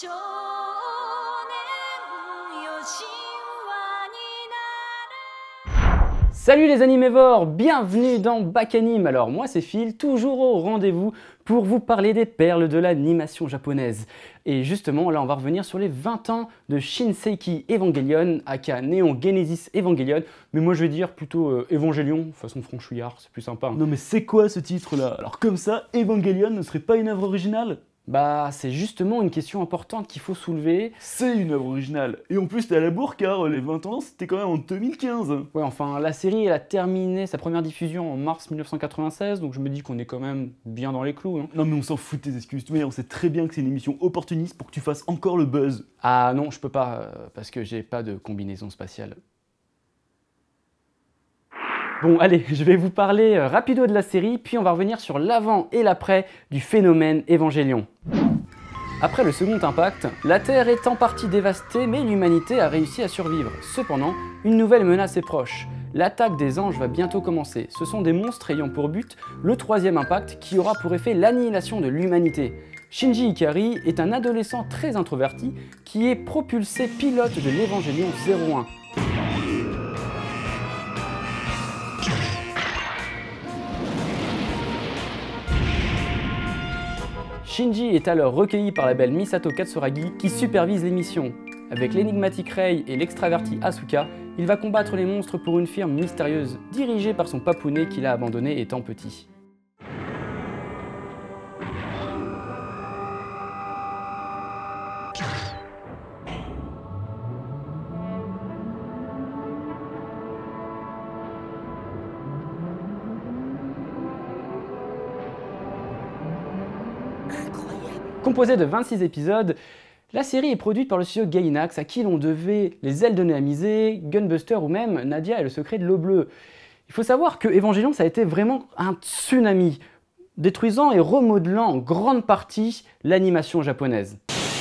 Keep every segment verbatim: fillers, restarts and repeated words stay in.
少年よ神話になる。 Salut les animévores, bienvenue dans Back Anime. Alors moi c'est Phil, toujours au rendez-vous pour vous parler des perles de l'animation japonaise. Et justement là on va revenir sur les vingt ans de Shinseiki Evangelion, aka Neon Genesis Evangelion, mais moi je vais dire plutôt euh, Evangelion, façon franchouillard, c'est plus sympa. Hein. Non mais c'est quoi ce titre là? Alors comme ça, Evangelion ne serait pas une œuvre originale? Bah c'est justement une question importante qu'il faut soulever. C'est une œuvre originale. Et en plus t'es à la bourre car les vingt ans c'était quand même en deux mille quinze. Ouais enfin la série elle a terminé sa première diffusion en mars mille neuf cent quatre-vingt-seize, donc je me dis qu'on est quand même bien dans les clous. Hein. Non mais on s'en fout de tes excuses, tu vois, on sait très bien que c'est une émission opportuniste pour que tu fasses encore le buzz. Ah non je peux pas, euh, parce que j'ai pas de combinaison spatiale. Bon allez, je vais vous parler euh, rapido de la série, puis on va revenir sur l'avant et l'après du phénomène Evangelion. Après le second impact, la Terre est en partie dévastée, mais l'humanité a réussi à survivre. Cependant, une nouvelle menace est proche. L'attaque des anges va bientôt commencer. Ce sont des monstres ayant pour but le troisième impact qui aura pour effet l'annihilation de l'humanité. Shinji Ikari est un adolescent très introverti qui est propulsé pilote de l'Evangelion zéro un. Shinji est alors recueilli par la belle Misato Katsuragi qui supervise les missions. Avec l'énigmatique Rei et l'extraverti Asuka, il va combattre les monstres pour une firme mystérieuse dirigée par son papounet qu'il a abandonné étant petit. Composée de vingt-six épisodes, la série est produite par le studio Gainax, à qui l'on devait Les Ailes de Néamisé, Gunbuster ou même Nadia et le secret de l'eau bleue. Il faut savoir que Evangelion ça a été vraiment un tsunami, détruisant et remodelant en grande partie l'animation japonaise.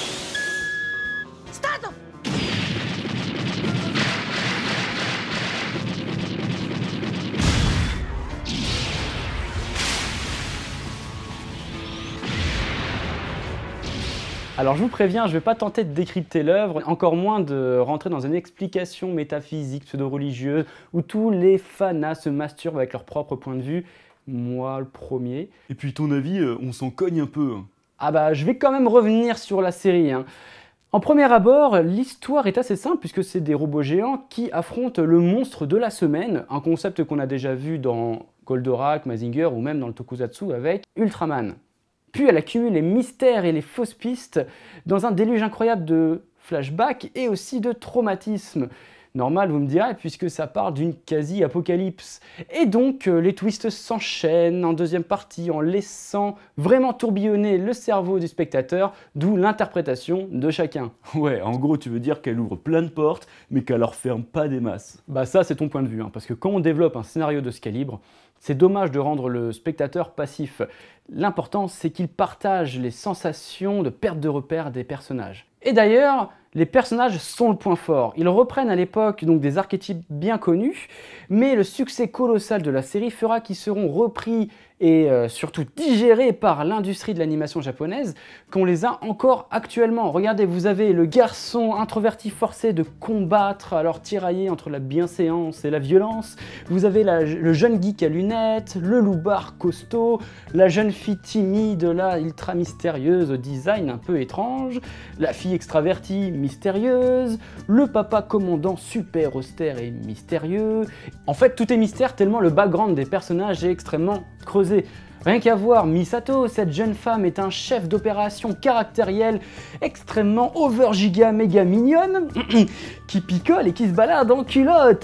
Alors je vous préviens, je ne vais pas tenter de décrypter l'œuvre, encore moins de rentrer dans une explication métaphysique, pseudo-religieuse, où tous les fanas se masturbent avec leur propre point de vue, moi le premier. Et puis ton avis, on s'en cogne un peu. Ah bah je vais quand même revenir sur la série. Hein. En premier abord, l'histoire est assez simple puisque c'est des robots géants qui affrontent le monstre de la semaine, un concept qu'on a déjà vu dans Goldorak, Mazinger ou même dans le Tokusatsu avec Ultraman. Puis elle accumule les mystères et les fausses pistes dans un déluge incroyable de flashbacks et aussi de traumatismes. Normal, vous me direz, puisque ça parle d'une quasi-apocalypse. Et donc, euh, les twists s'enchaînent en deuxième partie en laissant vraiment tourbillonner le cerveau du spectateur, d'où l'interprétation de chacun. Ouais, en gros, tu veux dire qu'elle ouvre plein de portes, mais qu'elle leur ferme pas des masses. Bah ça, c'est ton point de vue, hein, parce que quand on développe un scénario de ce calibre, c'est dommage de rendre le spectateur passif. L'important, c'est qu'il partage les sensations de perte de repère des personnages. Et d'ailleurs, les personnages sont le point fort. Ils reprennent à l'époque donc des archétypes bien connus, mais le succès colossal de la série fera qu'ils seront repris et euh, surtout digérés par l'industrie de l'animation japonaise, qu'on les a encore actuellement. Regardez, vous avez le garçon introverti forcé de combattre, alors tiraillé entre la bienséance et la violence. Vous avez la, le jeune geek à lunettes, le loupard costaud, la jeune fille timide, là, ultra mystérieuse, au design un peu étrange, la fille extravertie mystérieuse, le papa commandant super austère et mystérieux. En fait, tout est mystère tellement le background des personnages est extrêmement creusé. Rien qu'à voir Misato, cette jeune femme est un chef d'opération caractériel extrêmement over giga méga mignonne qui picole et qui se balade en culotte.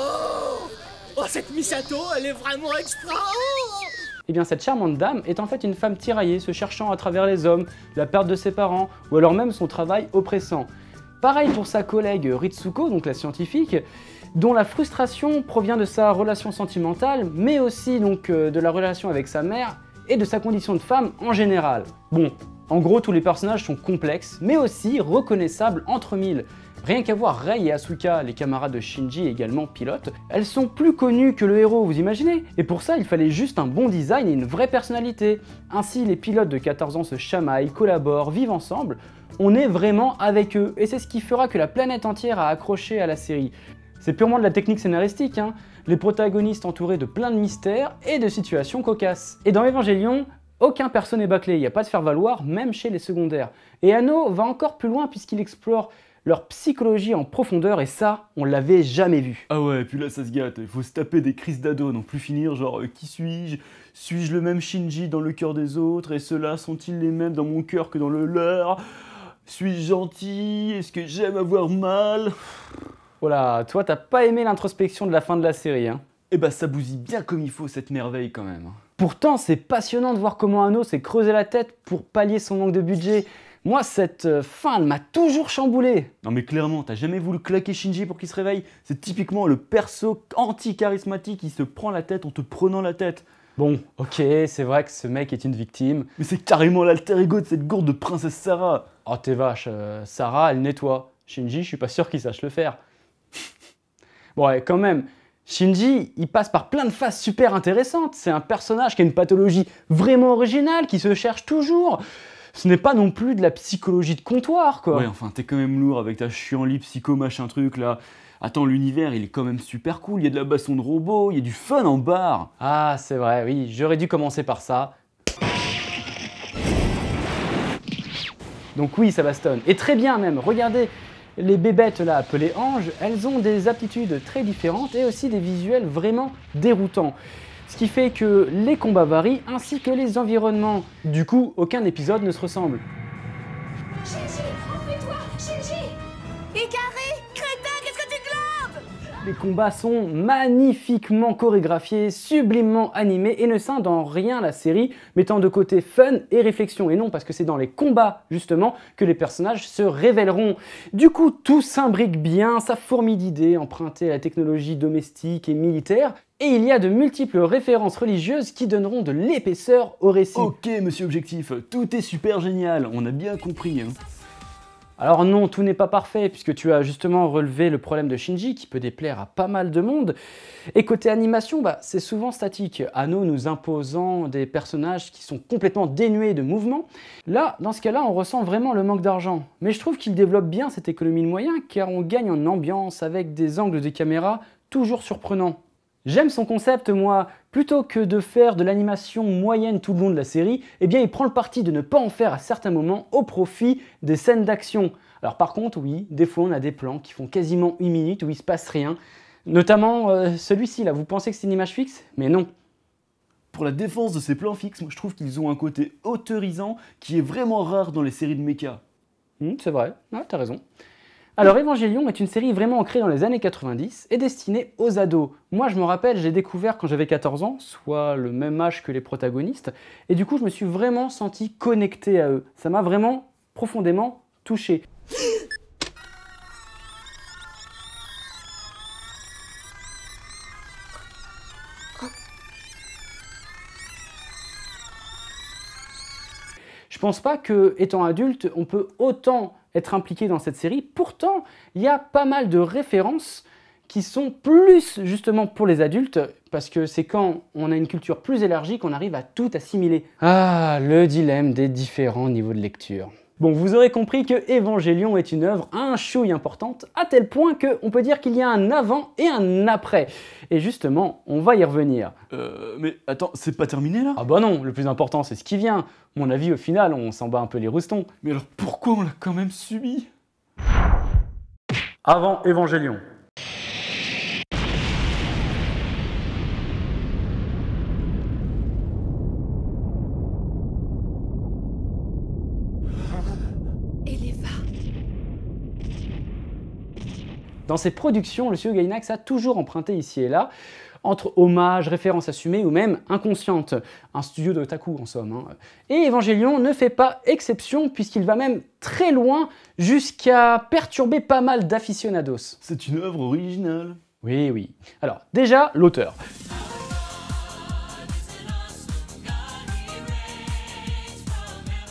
Oh, oh cette Misato, elle est vraiment extra. Oh Eh bien cette charmante dame est en fait une femme tiraillée se cherchant à travers les hommes, la perte de ses parents ou alors même son travail oppressant. Pareil pour sa collègue Ritsuko, donc la scientifique, dont la frustration provient de sa relation sentimentale, mais aussi donc euh, de la relation avec sa mère et de sa condition de femme en général. Bon, En gros, tous les personnages sont complexes, mais aussi reconnaissables entre mille. Rien qu'à voir Rei et Asuka, les camarades de Shinji également pilotes, elles sont plus connues que le héros, vous imaginez? Et pour ça, il fallait juste un bon design et une vraie personnalité. Ainsi, les pilotes de quatorze ans se chamaillent, collaborent, vivent ensemble. On est vraiment avec eux, et c'est ce qui fera que la planète entière a accroché à la série. C'est purement de la technique scénaristique, hein. Les protagonistes entourés de plein de mystères et de situations cocasses. Et dans Evangelion, aucun perso n'est bâclé, il n'y a pas de faire-valoir, même chez les secondaires. Et Anno va encore plus loin puisqu'il explore leur psychologie en profondeur, et ça, on l'avait jamais vu. Ah ouais, puis là ça se gâte, il faut se taper des crises d'ado, non plus finir genre euh, qui suis-je? Suis-je le même Shinji dans le cœur des autres, et ceux-là sont-ils les mêmes dans mon cœur que dans le leur? Suis-je gentil? Est-ce que j'aime avoir mal? Voilà, toi t'as pas aimé l'introspection de la fin de la série, hein. Eh bah ça bousille bien comme il faut cette merveille quand même. Pourtant, c'est passionnant de voir comment Anno s'est creusé la tête pour pallier son manque de budget. Moi, cette euh, fin, elle m'a toujours chamboulé. Non mais clairement, t'as jamais voulu claquer Shinji pour qu'il se réveille? C'est typiquement le perso anti-charismatique qui se prend la tête en te prenant la tête. Bon, ok, c'est vrai que ce mec est une victime. Mais c'est carrément l'alter ego de cette gourde de princesse Sarah. Oh t'es vache, euh, Sarah, elle nettoie. Shinji, je suis pas sûr qu'il sache le faire. Bon ouais, quand même, Shinji, il passe par plein de phases super intéressantes. C'est un personnage qui a une pathologie vraiment originale, qui se cherche toujours. Ce n'est pas non plus de la psychologie de comptoir, quoi. Ouais, enfin, t'es quand même lourd avec ta chienlit psycho machin truc là. Attends, l'univers, il est quand même super cool. Il y a de la baston de robots, il y a du fun en barre. Ah, c'est vrai, oui, j'aurais dû commencer par ça. Donc oui, ça bastonne. Et très bien même, regardez, les bébêtes là appelées anges, elles ont des aptitudes très différentes et aussi des visuels vraiment déroutants. Ce qui fait que les combats varient ainsi que les environnements. Du coup, aucun épisode ne se ressemble. Shinji, enfuis-toi, Shinji! Ikari, crétin, qu'est-ce que tu globes? Les combats sont magnifiquement chorégraphiés, sublimement animés et ne scindent en rien la série, mettant de côté fun et réflexion. Et non, parce que c'est dans les combats, justement, que les personnages se révéleront. Du coup, tout s'imbrique bien, ça fourmille d'idées empruntées à la technologie domestique et militaire, et il y a de multiples références religieuses qui donneront de l'épaisseur au récit. Ok, monsieur Objectif, tout est super génial, on a bien compris. Hein. Alors non, tout n'est pas parfait, puisque tu as justement relevé le problème de Shinji, qui peut déplaire à pas mal de monde. Et côté animation, bah, c'est souvent statique, Anno nous imposant des personnages qui sont complètement dénués de mouvement. Là, dans ce cas-là, on ressent vraiment le manque d'argent. Mais je trouve qu'il développe bien cette économie de moyens, car on gagne en ambiance avec des angles de caméra toujours surprenants. J'aime son concept, moi. Plutôt que de faire de l'animation moyenne tout le long de la série, eh bien il prend le parti de ne pas en faire à certains moments au profit des scènes d'action. Alors par contre, oui, des fois on a des plans qui font quasiment une minute où il se passe rien. Notamment euh, celui-ci là, vous pensez que c'est une image fixe? Mais non. Pour la défense de ces plans fixes, moi je trouve qu'ils ont un côté autorisant qui est vraiment rare dans les séries de mecha. Mmh, c'est vrai, ouais, t'as raison. Alors Evangelion est une série vraiment ancrée dans les années quatre-vingt-dix et destinée aux ados. Moi je me rappelle, j'ai découvert quand j'avais quatorze ans, soit le même âge que les protagonistes, et du coup je me suis vraiment senti connecté à eux. Ça m'a vraiment profondément touché. Je pense pas que, étant adulte, on peut autant être impliqué dans cette série. Pourtant, il y a pas mal de références qui sont plus justement pour les adultes, parce que c'est quand on a une culture plus élargie qu'on arrive à tout assimiler. Ah, le dilemme des différents niveaux de lecture. Bon, vous aurez compris que Evangelion est une œuvre un chouille importante, à tel point qu'on peut dire qu'il y a un avant et un après. Et justement, on va y revenir. Euh, mais attends, c'est pas terminé là? Ah bah non, le plus important c'est ce qui vient. Mon avis, au final, on s'en bat un peu les roustons. Mais alors pourquoi on l'a quand même subi? Avant Evangelion. Dans ses productions, le studio Gainax a toujours emprunté ici et là, entre hommages, références assumées ou même inconscientes. Un studio d'otaku en somme. Hein. Et Evangelion ne fait pas exception puisqu'il va même très loin jusqu'à perturber pas mal d'aficionados. C'est une œuvre originale. Oui, oui. Alors, déjà, l'auteur.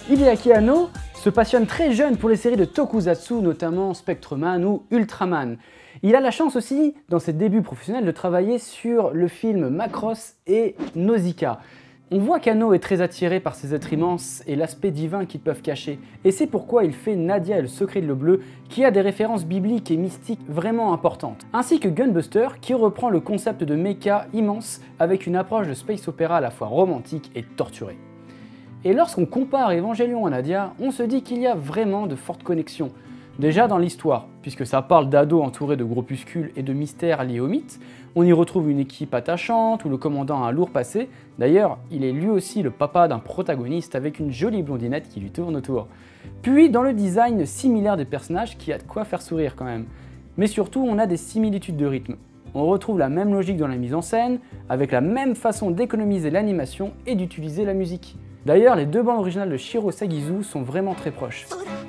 Hideaki Anno se passionne très jeune pour les séries de tokusatsu, notamment Spectreman ou Ultraman. Il a la chance aussi, dans ses débuts professionnels, de travailler sur le film Macross et Nausicaa. On voit qu'Anno est très attiré par ces êtres immenses et l'aspect divin qu'ils peuvent cacher, et c'est pourquoi il fait Nadia et le secret de l'eau bleue, qui a des références bibliques et mystiques vraiment importantes, ainsi que Gunbuster, qui reprend le concept de mecha immense avec une approche de space opéra à la fois romantique et torturée. Et lorsqu'on compare Evangelion à Nadia, on se dit qu'il y a vraiment de fortes connexions. Déjà dans l'histoire, puisque ça parle d'ados entourés de groupuscules et de mystères liés au mythe, on y retrouve une équipe attachante où le commandant a un lourd passé. D'ailleurs, il est lui aussi le papa d'un protagoniste avec une jolie blondinette qui lui tourne autour. Puis dans le design similaire des personnages qui a de quoi faire sourire quand même. Mais surtout, on a des similitudes de rythme. On retrouve la même logique dans la mise en scène, avec la même façon d'économiser l'animation et d'utiliser la musique. D'ailleurs, les deux bandes originales de Shiro Sagizu sont vraiment très proches.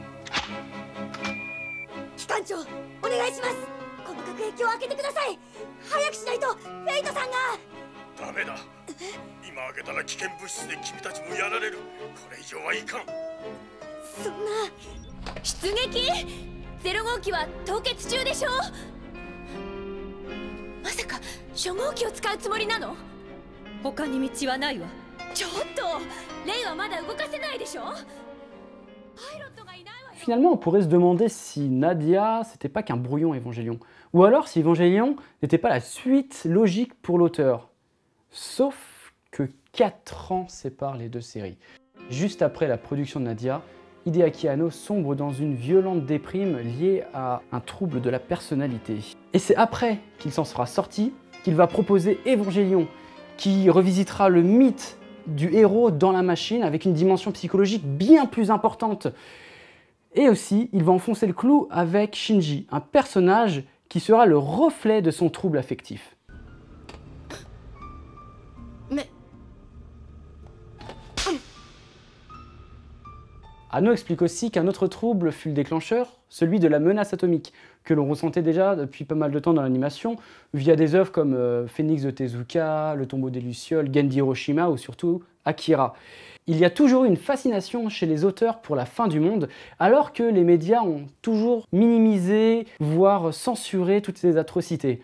Finalement, on pourrait se demander si Nadia, c'était pas qu'un brouillon Evangelion, ou alors si Evangelion n'était pas la suite logique pour l'auteur. Sauf que quatre ans séparent les deux séries. Juste après la production de Nadia, Hideaki Anno sombre dans une violente déprime liée à un trouble de la personnalité. Et c'est après qu'il s'en sera sorti qu'il va proposer Evangelion, qui revisitera le mythe du héros dans la machine avec une dimension psychologique bien plus importante. Et aussi, il va enfoncer le clou avec Shinji, un personnage qui sera le reflet de son trouble affectif. Mais... Anno explique aussi qu'un autre trouble fut le déclencheur, celui de la menace atomique, que l'on ressentait déjà depuis pas mal de temps dans l'animation, via des œuvres comme euh, Phoenix de Tezuka, Le tombeau des Lucioles, Gen d'Hiroshima ou surtout Akira. Il y a toujours une fascination chez les auteurs pour la fin du monde, alors que les médias ont toujours minimisé, voire censuré toutes ces atrocités.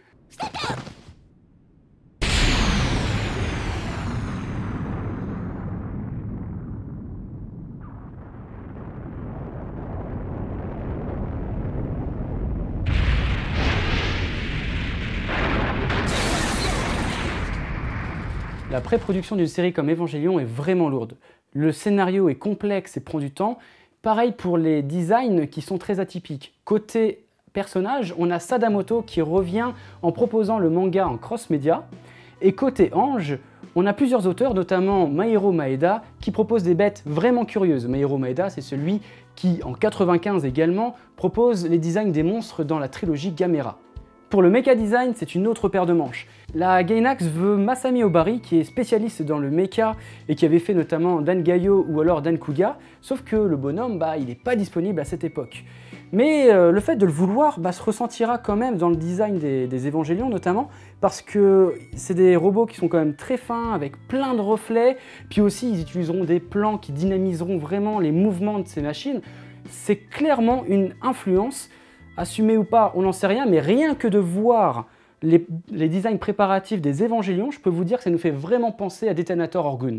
La pré-production d'une série comme Evangelion est vraiment lourde. Le scénario est complexe et prend du temps. Pareil pour les designs qui sont très atypiques. Côté personnage, on a Sadamoto qui revient en proposant le manga en cross-média. Et côté ange, on a plusieurs auteurs, notamment Mairo Maeda, qui propose des bêtes vraiment curieuses. Mairo Maeda, c'est celui qui, en quatre-vingt-quinze également, propose les designs des monstres dans la trilogie Gamera. Pour le mecha design, c'est une autre paire de manches. La Gainax veut Masami Obari, qui est spécialiste dans le mecha et qui avait fait notamment Dangayo ou alors Dankuga, sauf que le bonhomme, bah, il n'est pas disponible à cette époque. Mais euh, le fait de le vouloir bah, se ressentira quand même dans le design des, des Evangelions notamment, parce que c'est des robots qui sont quand même très fins, avec plein de reflets, puis aussi ils utiliseront des plans qui dynamiseront vraiment les mouvements de ces machines. C'est clairement une influence. Assumé ou pas, on n'en sait rien, mais rien que de voir les, les designs préparatifs des Evangelions, je peux vous dire que ça nous fait vraiment penser à Detonator Orgun.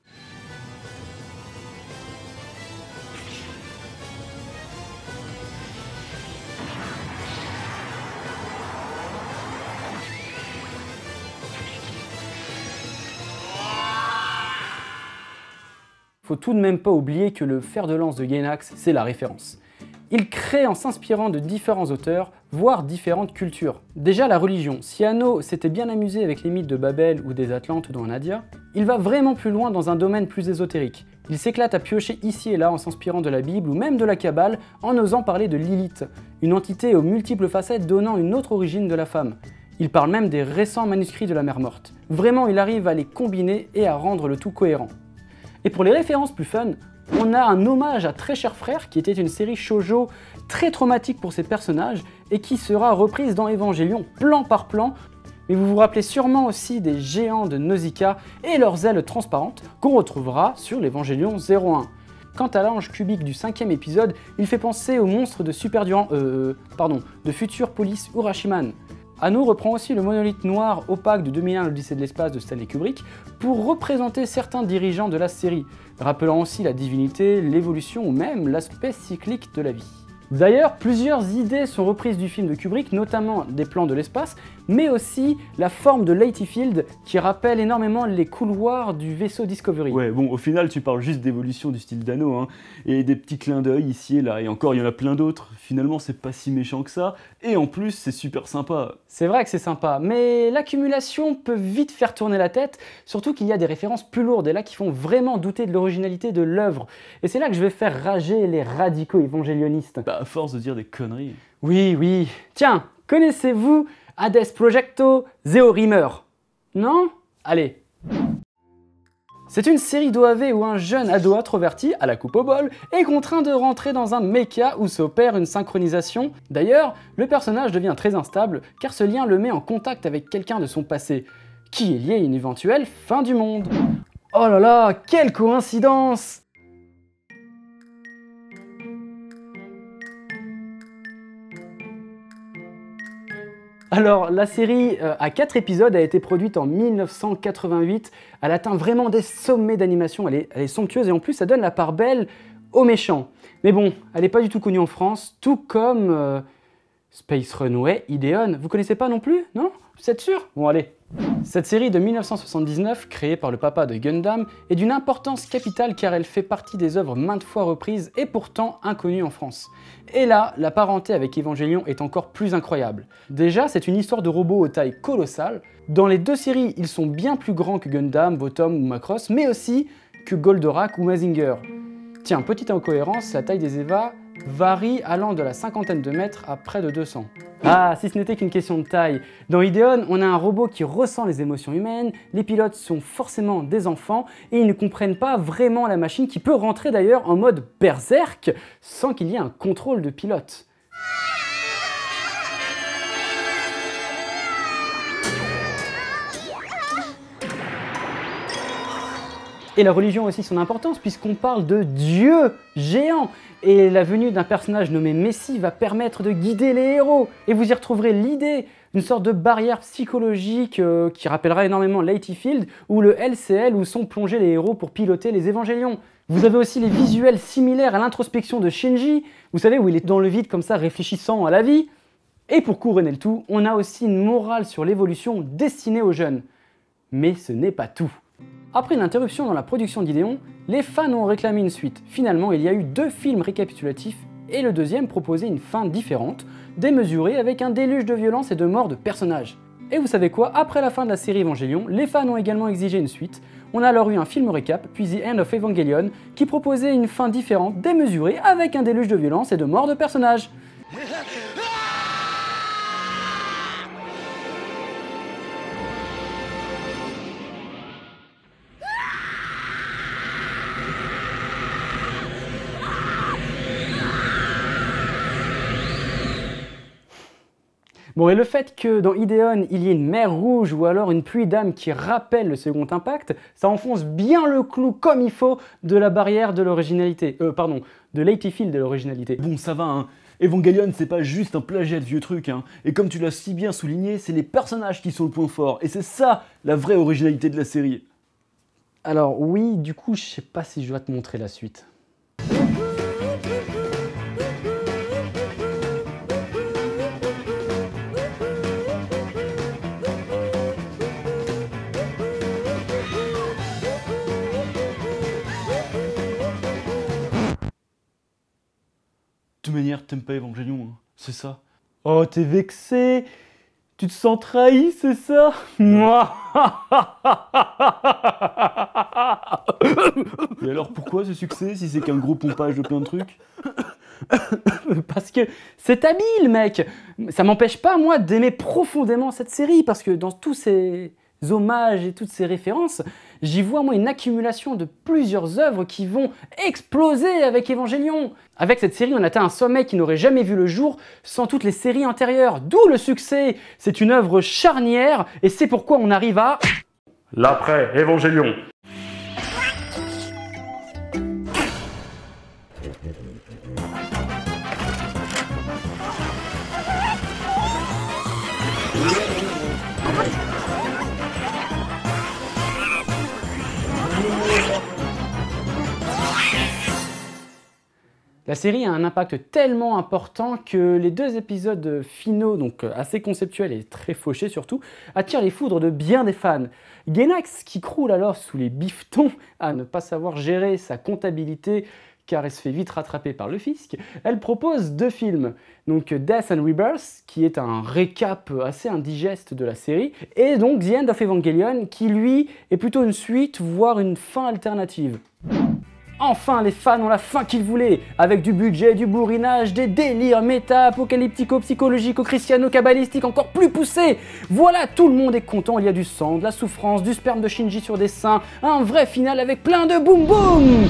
Faut tout de même pas oublier que le fer de lance de Gainax, c'est la référence. Il crée en s'inspirant de différents auteurs, voire différentes cultures. Déjà la religion. Si Anno s'était bien amusé avec les mythes de Babel ou des Atlantes dans Nadia, il va vraiment plus loin dans un domaine plus ésotérique. Il s'éclate à piocher ici et là en s'inspirant de la Bible ou même de la Kabbale en osant parler de Lilith, une entité aux multiples facettes donnant une autre origine de la femme. Il parle même des récents manuscrits de la Mère Morte. Vraiment, il arrive à les combiner et à rendre le tout cohérent. Et pour les références plus fun, on a un hommage à Très Cher Frère, qui était une série shoujo très traumatique pour ses personnages et qui sera reprise dans Evangelion plan par plan. Mais vous vous rappelez sûrement aussi des géants de Nausicaa et leurs ailes transparentes qu'on retrouvera sur l'Evangelion zéro un. Quant à l'ange cubique du cinquième épisode, il fait penser au monstre de Super Durant, euh, pardon, de Future Police Urashiman. Anno reprend aussi le monolithe noir opaque de deux mille un, l'Odyssée de l'espace de Stanley Kubrick, pour représenter certains dirigeants de la série, rappelant aussi la divinité, l'évolution ou même l'aspect cyclique de la vie. D'ailleurs, plusieurs idées sont reprises du film de Kubrick, notamment des plans de l'espace, mais aussi la forme de Latyfield qui rappelle énormément les couloirs du vaisseau Discovery. Ouais, bon, au final, tu parles juste d'évolution du style d'Anno, hein, et des petits clins d'œil ici et là, et encore, il y en a plein d'autres. Finalement, c'est pas si méchant que ça, et en plus, c'est super sympa. C'est vrai que c'est sympa, mais l'accumulation peut vite faire tourner la tête, surtout qu'il y a des références plus lourdes, et là qui font vraiment douter de l'originalité de l'œuvre. Et c'est là que je vais faire rager les radicaux évangélionistes. Bah, à force de dire des conneries. Oui, oui. Tiens, connaissez-vous Hades Projecto Zeorimer? Non? Allez. C'est une série d'O A V où un jeune ado introverti, à la coupe au bol, est contraint de rentrer dans un mecha où s'opère une synchronisation. D'ailleurs, le personnage devient très instable car ce lien le met en contact avec quelqu'un de son passé, qui est lié à une éventuelle fin du monde. Oh là là, quelle coïncidence! Alors, la série euh, à quatre épisodes a été produite en mille neuf cent quatre-vingt-huit. Elle atteint vraiment des sommets d'animation. Elle est, elle est somptueuse et en plus, ça donne la part belle aux méchants. Mais bon, elle n'est pas du tout connue en France, tout comme euh, Space Runway Ideon. Vous connaissez pas non plus? Non? Vous êtes sûr? Bon, allez. Cette série de mille neuf cent soixante-dix-neuf, créée par le papa de Gundam, est d'une importance capitale car elle fait partie des œuvres maintes fois reprises et pourtant inconnues en France. Et là, la parenté avec Evangelion est encore plus incroyable. Déjà, c'est une histoire de robots aux tailles colossales. Dans les deux séries, ils sont bien plus grands que Gundam, Votom ou Macross, mais aussi que Goldorak ou Mazinger. Tiens, petite incohérence, la taille des Eva varie allant de la cinquantaine de mètres à près de deux cents. Ah, si ce n'était qu'une question de taille. Dans Ideon, on a un robot qui ressent les émotions humaines, les pilotes sont forcément des enfants et ils ne comprennent pas vraiment la machine qui peut rentrer d'ailleurs en mode berserk sans qu'il y ait un contrôle de pilote. Et la religion a aussi son importance puisqu'on parle de dieux géants. Et la venue d'un personnage nommé Messi va permettre de guider les héros. Et vous y retrouverez l'idée d'une sorte de barrière psychologique euh, qui rappellera énormément Latyfield ou le L C L où sont plongés les héros pour piloter les évangélions. Vous avez aussi les visuels similaires à l'introspection de Shinji, vous savez, où il est dans le vide comme ça réfléchissant à la vie. Et pour couronner le tout, on a aussi une morale sur l'évolution destinée aux jeunes. Mais ce n'est pas tout. Après une interruption dans la production d'Ideon, les fans ont réclamé une suite. Finalement, il y a eu deux films récapitulatifs et le deuxième proposait une fin différente, démesurée avec un déluge de violence et de morts de personnages. Et vous savez quoi? Après la fin de la série Evangelion, les fans ont également exigé une suite. On a alors eu un film récap, puis The End of Evangelion, qui proposait une fin différente, démesurée, avec un déluge de violence et de morts de personnages. Bon, et le fait que dans Ideon, il y ait une mer rouge ou alors une pluie d'âmes qui rappelle le second impact, ça enfonce bien le clou comme il faut de la barrière de l'originalité. Euh, pardon, de Latyfield de l'originalité. Bon, ça va, hein. Evangelion, c'est pas juste un plagiat de vieux trucs, hein. Et comme tu l'as si bien souligné, c'est les personnages qui sont le point fort. Et c'est ça, la vraie originalité de la série. Alors oui, du coup, je sais pas si je dois te montrer la suite. De toute manière, t'aimes pas Evangelion, hein. C'est ça. Oh, t'es vexé? Tu te sens trahi, c'est ça? Moi. Et alors pourquoi ce succès si c'est qu'un gros pompage de plein de trucs? Parce que c'est habile, mec. Ça m'empêche pas, moi, d'aimer profondément cette série, parce que dans tous ces hommages et toutes ces références, j'y vois, moi, une accumulation de plusieurs œuvres qui vont exploser avec Evangelion. Avec cette série, on atteint un sommet qui n'aurait jamais vu le jour sans toutes les séries antérieures, d'où le succès. C'est une œuvre charnière, et c'est pourquoi on arrive à... l'après Evangelion. La série a un impact tellement important que les deux épisodes finaux, donc assez conceptuels et très fauchés surtout, attirent les foudres de bien des fans. Gainax, qui croule alors sous les bifetons à ne pas savoir gérer sa comptabilité car elle se fait vite rattraper par le fisc, elle propose deux films. Donc Death and Rebirth, qui est un récap assez indigeste de la série, et donc The End of Evangelion, qui lui est plutôt une suite, voire une fin alternative. Enfin, les fans ont la fin qu'ils voulaient, avec du budget, du bourrinage, des délires méta-apocalyptico-psychologico-christiano-kabbalistiques encore plus poussés. Voilà, tout le monde est content, il y a du sang, de la souffrance, du sperme de Shinji sur des seins, un vrai final avec plein de boum boum.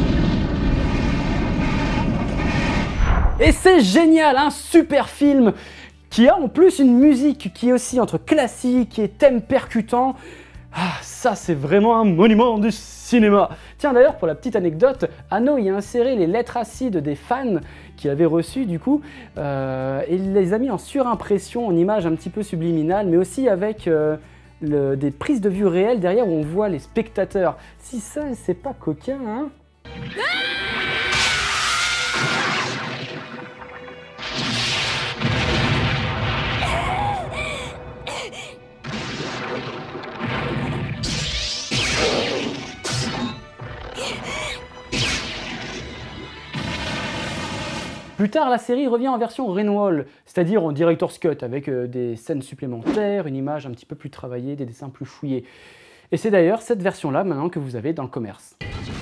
Et c'est génial, un super film qui a en plus une musique qui est aussi entre classique et thème percutant. Ah, ça c'est vraiment un monument du cinéma. Tiens d'ailleurs, pour la petite anecdote, Anno y a inséré les lettres acides des fans qu'il avait reçues du coup, euh, et il les a mis en surimpression, en images un petit peu subliminales, mais aussi avec euh, le, des prises de vue réelles derrière où on voit les spectateurs. Si ça, c'est pas coquin, hein? Plus tard, la série revient en version Rainwall, c'est-à-dire en Director's Cut, avec euh, des scènes supplémentaires, une image un petit peu plus travaillée, des dessins plus fouillés. Et c'est d'ailleurs cette version-là maintenant que vous avez dans le commerce.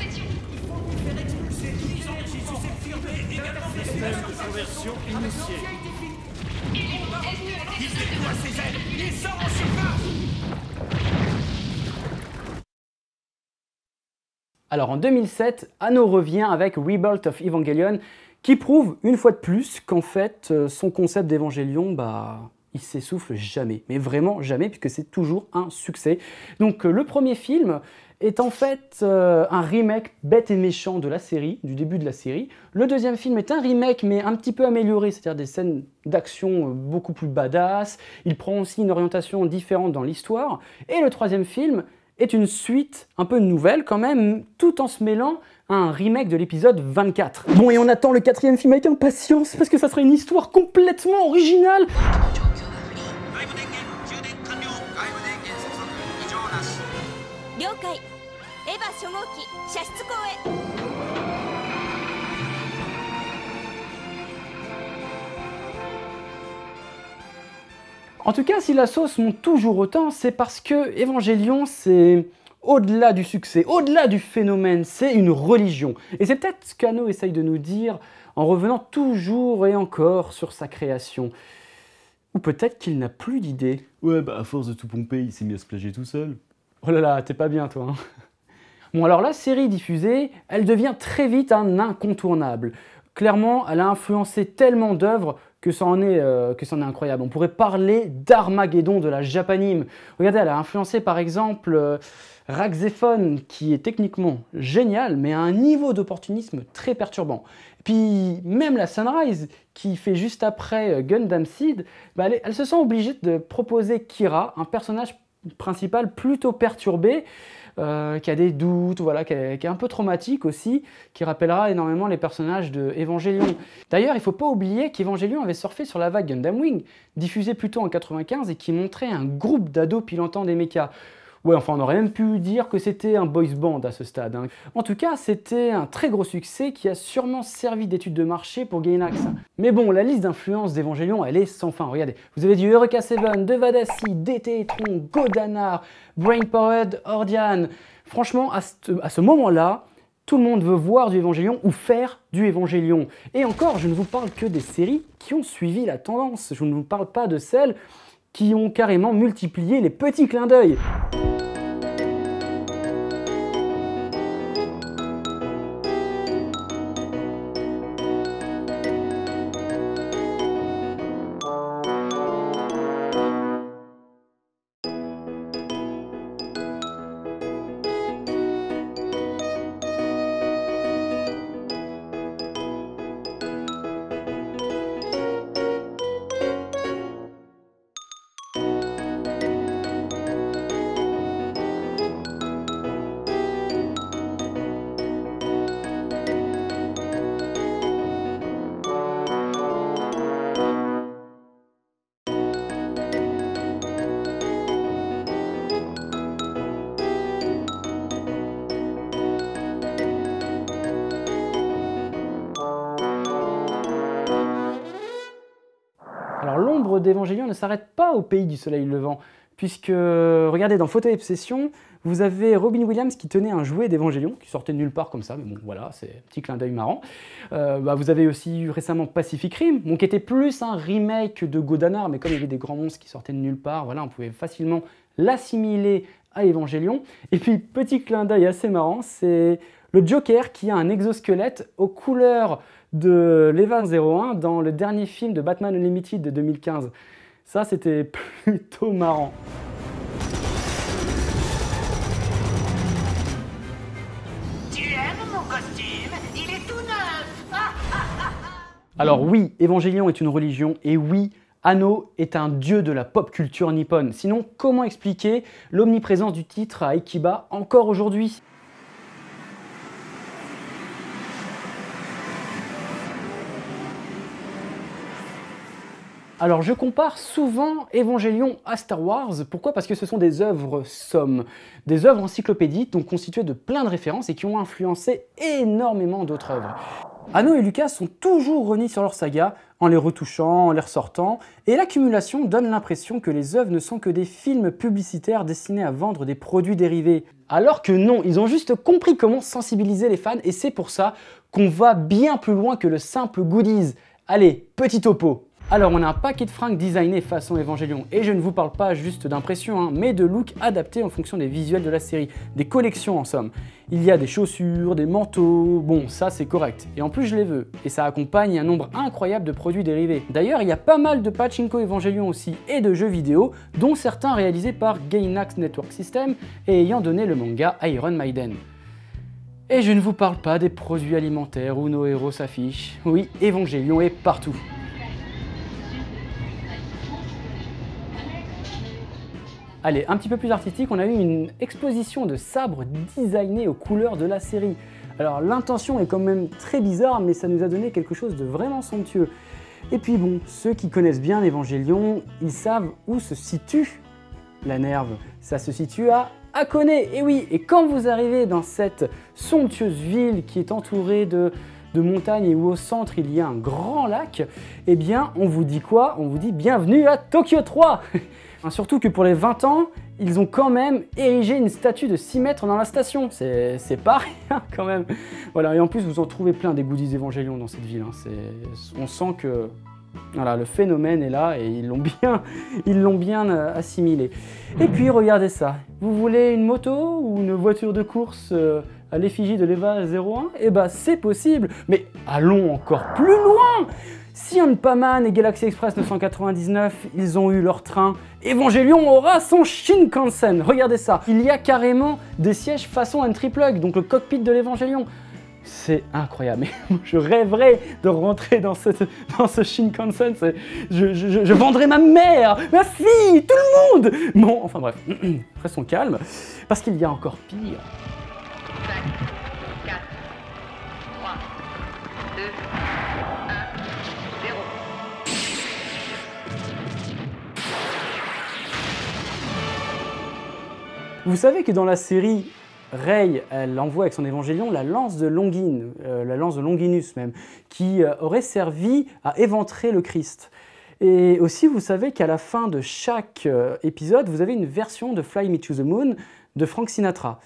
Alors en deux mille sept, Anno revient avec Rebirth of Evangelion, qui prouve une fois de plus qu'en fait son concept d'Evangelion, bah, il s'essouffle jamais, mais vraiment jamais, puisque c'est toujours un succès. Donc le premier film est en fait euh, un remake bête et méchant de la série, du début de la série. Le deuxième film est un remake, mais un petit peu amélioré, c'est-à-dire des scènes d'action beaucoup plus badass. Il prend aussi une orientation différente dans l'histoire. Et le troisième film est une suite un peu nouvelle quand même, tout en se mêlant à un remake de l'épisode vingt-quatre. Bon, et on attend le quatrième film avec impatience, parce que ça sera une histoire complètement originale. En tout cas, si la sauce monte toujours autant, c'est parce que Evangelion, c'est au-delà du succès, au-delà du phénomène, c'est une religion. Et c'est peut-être ce qu'Anno essaye de nous dire en revenant toujours et encore sur sa création. Ou peut-être qu'il n'a plus d'idées. Ouais, bah à force de tout pomper, il s'est mis à se plager tout seul. Oh là là, t'es pas bien toi, hein. Bon alors la série diffusée, elle devient très vite un incontournable. Clairement, elle a influencé tellement d'œuvres que ça en est, euh, que ça en est incroyable. On pourrait parler d'Armageddon de la Japanime. Regardez, elle a influencé par exemple euh, Raxéphone, qui est techniquement génial, mais à un niveau d'opportunisme très perturbant. Puis même la Sunrise, qui fait juste après Gundam Seed, bah, elle, elle se sent obligée de proposer Kira, un personnage principal plutôt perturbé, euh, qui a des doutes, voilà, qui est, qui est un peu traumatique aussi, qui rappellera énormément les personnages de Evangelion. D'ailleurs, il ne faut pas oublier qu'Evangelion avait surfé sur la vague Gundam Wing, diffusée plutôt en quatre-vingt-quinze et qui montrait un groupe d'ados pilotant des mechas. Ouais, enfin, on aurait même pu dire que c'était un boys band à ce stade, hein. En tout cas, c'était un très gros succès qui a sûrement servi d'étude de marché pour Gainax. Mais bon, la liste d'influences d'Evangelion, elle est sans fin. Regardez, vous avez du Eureka seven, Devadasi, D T Tron, Godanar, Brainpowered, Ordian. Franchement, à ce, à ce moment-là, tout le monde veut voir du Evangelion ou faire du Evangelion. Et encore, je ne vous parle que des séries qui ont suivi la tendance. Je ne vous parle pas de celles qui ont carrément multiplié les petits clins d'œil. Alors l'ombre d'Evangelion ne s'arrête pas au pays du soleil levant, puisque, regardez, dans Fauteuil Obsession, vous avez Robin Williams qui tenait un jouet d'Evangelion, qui sortait de nulle part comme ça, mais bon voilà, c'est un petit clin d'œil marrant. Euh, bah, vous avez aussi eu récemment Pacific Rim, bon, qui était plus un remake de Godana, mais comme il y avait des grands monstres qui sortaient de nulle part, voilà, on pouvait facilement l'assimiler à Evangelion. Et puis, petit clin d'œil assez marrant, c'est le Joker qui a un exosquelette aux couleurs de l'Eva zéro un dans le dernier film de Batman Unlimited de deux mille quinze. Ça, c'était plutôt marrant. Tu aimes mon costume? Il est tout neuf. Alors oui, Evangelion est une religion, et oui, Anno est un dieu de la pop culture nippone. Sinon, comment expliquer l'omniprésence du titre à Ikiba encore aujourd'hui ? Alors je compare souvent Evangelion à Star Wars. Pourquoi? Parce que ce sont des œuvres sommes, des œuvres encyclopédiques, donc constituées de plein de références et qui ont influencé énormément d'autres œuvres. Anno et Lucas sont toujours reniés sur leur saga, en les retouchant, en les ressortant, et l'accumulation donne l'impression que les œuvres ne sont que des films publicitaires destinés à vendre des produits dérivés. Alors que non, ils ont juste compris comment sensibiliser les fans, et c'est pour ça qu'on va bien plus loin que le simple goodies. Allez, petit topo. Alors on a un paquet de fringues designées façon Evangelion, et je ne vous parle pas juste d'impression, hein, mais de looks adaptés en fonction des visuels de la série, des collections en somme. Il y a des chaussures, des manteaux, bon ça c'est correct, et en plus je les veux, et ça accompagne un nombre incroyable de produits dérivés. D'ailleurs il y a pas mal de pachinko Evangelion aussi, et de jeux vidéo, dont certains réalisés par Gainax Network System, et ayant donné le manga Iron Maiden. Et je ne vous parle pas des produits alimentaires où nos héros s'affichent, oui, Evangelion est partout. Allez, un petit peu plus artistique, on a eu une exposition de sabres designés aux couleurs de la série. Alors l'intention est quand même très bizarre, mais ça nous a donné quelque chose de vraiment somptueux. Et puis bon, ceux qui connaissent bien Evangelion, ils savent où se situe la Nerve. Ça se situe à Hakone, et oui, et quand vous arrivez dans cette somptueuse ville qui est entourée de, de montagnes et où au centre il y a un grand lac, eh bien on vous dit quoi? On vous dit bienvenue à Tokyo trois. Surtout que pour les vingt ans, ils ont quand même érigé une statue de six mètres dans la station. C'est pas rien quand même. Voilà, et en plus vous en trouvez plein des goodies Evangelion dans cette ville. Hein. On sent que voilà, le phénomène est là et ils l'ont bien, ils l'ont bien assimilé. Et puis regardez ça. Vous voulez une moto ou une voiture de course euh, à l'effigie de l'Eva zéro un? Eh ben c'est possible, mais allons encore plus loin. Si Anpaman et Galaxy Express neuf cent quatre-vingt-dix-neuf, ils ont eu leur train, Evangelion aura son Shinkansen. Regardez ça, il y a carrément des sièges façon Entry Plug, donc le cockpit de l'Evangelion. C'est incroyable, mais je rêverais de rentrer dans, cette, dans ce Shinkansen, je, je, je vendrais ma mère, ma fille, tout le monde. Bon, enfin bref, restons calmes, parce qu'il y a encore pire. cinq, quatre, trois, deux, Vous savez que dans la série, Rey, elle envoie avec son Evangelion la lance de Longines, euh, la lance de Longinus même, qui euh, aurait servi à éventrer le Christ. Et aussi, vous savez qu'à la fin de chaque euh, épisode, vous avez une version de Fly Me to the Moon de Frank Sinatra.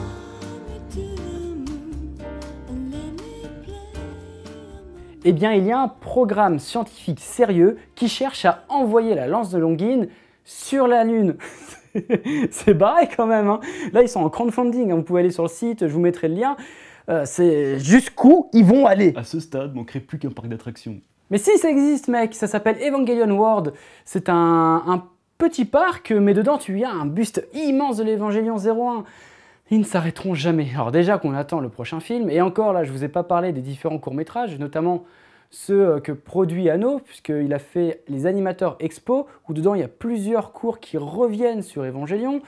Eh bien, il y a un programme scientifique sérieux qui cherche à envoyer la lance de Longines sur la Lune. C'est barré quand même, hein. Là ils sont en crowdfunding, hein. Vous pouvez aller sur le site, je vous mettrai le lien. Euh, c'est jusqu'où ils vont aller. À ce stade, manquerait plus qu'un parc d'attractions. Mais si, ça existe mec, ça s'appelle Evangelion World. C'est un, un petit parc, mais dedans tu y as un buste immense de l'Evangelion zéro un. Ils ne s'arrêteront jamais. Alors déjà qu'on attend le prochain film, et encore là je vous ai pas parlé des différents courts-métrages, notamment ceux que produit Anno, puisqu'il a fait les animateurs expo, où dedans il y a plusieurs cours qui reviennent sur Evangelion.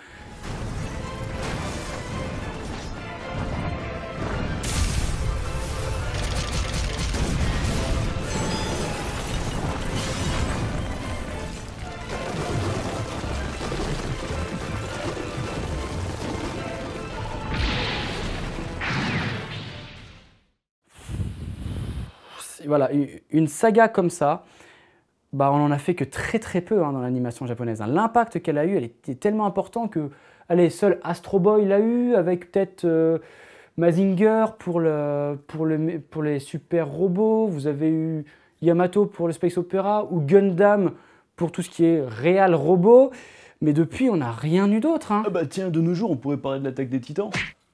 Voilà, une saga comme ça, bah, on en a fait que très très peu hein, dans l'animation japonaise. Hein. L'impact qu'elle a eu, elle était tellement important que, allez, seul Astro Boy l'a eu, avec peut-être euh, Mazinger pour, le, pour, le, pour les super robots, vous avez eu Yamato pour le Space Opera, ou Gundam pour tout ce qui est réel robot, mais depuis on n'a rien eu d'autre. Hein. Ah bah tiens, de nos jours, on pourrait parler de l'attaque des Titans.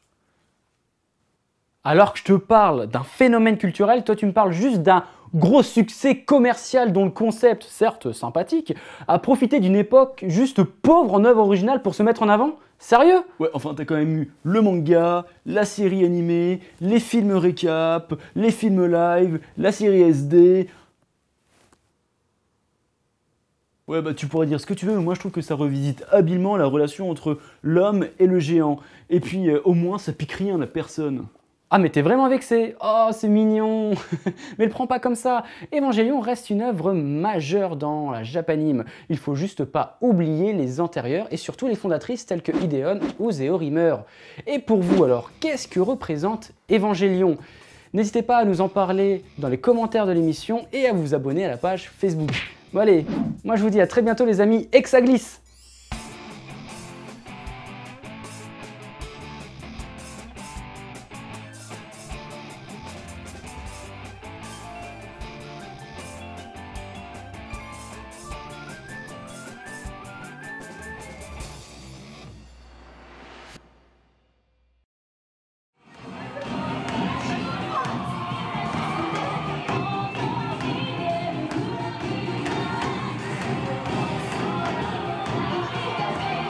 Alors que je te parle d'un phénomène culturel, toi tu me parles juste d'un gros succès commercial dont le concept, certes sympathique, a profité d'une époque juste pauvre en œuvre originale pour se mettre en avant? Sérieux? Ouais, enfin t'as quand même eu le manga, la série animée, les films récap, les films live, la série S D... Ouais bah tu pourrais dire ce que tu veux, mais moi je trouve que ça revisite habilement la relation entre l'homme et le géant. Et puis euh, au moins ça pique rien à personne. Ah mais t'es vraiment vexé? Oh c'est mignon. Mais le prends pas comme ça. Evangelion reste une œuvre majeure dans la japanime. Il faut juste pas oublier les antérieures et surtout les fondatrices telles que Hideon ou Zeorymer. Et pour vous alors, qu'est-ce que représente Evangelion? N'hésitez pas à nous en parler dans les commentaires de l'émission et à vous abonner à la page Facebook. Bon allez, moi je vous dis à très bientôt les amis, et que ça glisse!